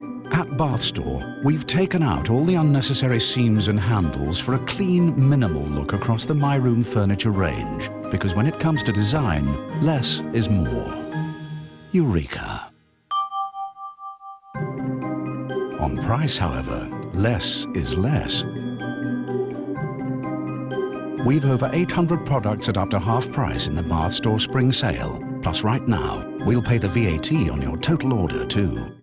At Bathstore, we've taken out all the unnecessary seams and handles for a clean, minimal look across the MyRoom furniture range, because when it comes to design, less is more. Eureka. On price, however, less is less. We've over 800 products at up to half price in the Bathstore Spring Sale. Plus right now, we'll pay the VAT on your total order too.